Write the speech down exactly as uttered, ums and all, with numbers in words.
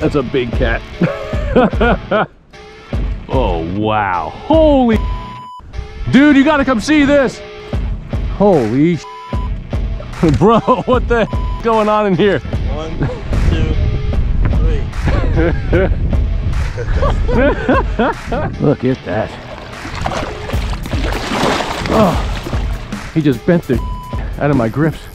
That's a big cat. Oh, wow. Holy dude, you gotta come see this. Holy bro, what the is going on in here? One, two, three. Look at that. Oh, he just bent the out of my grips.